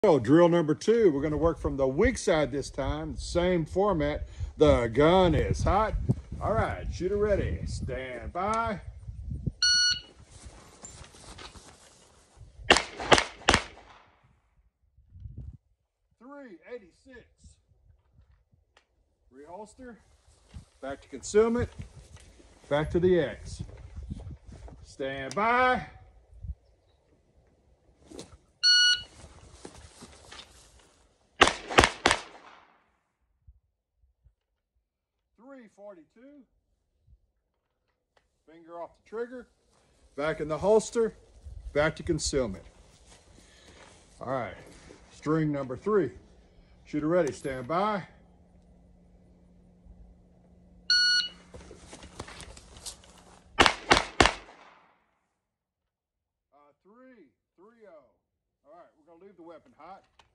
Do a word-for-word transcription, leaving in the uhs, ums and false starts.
So drill number two, we're going to work from the weak side this time. Same format. The gun is hot. All right, shooter ready. Stand by. three eighty-six. Reholster. Back to concealment. Back to the X. Stand by. three forty-two. Finger off the trigger. Back in the holster. Back to concealment. All right. String number three. Shooter ready. Stand by. Uh, three, three oh. All right, we're gonna leave the weapon hot.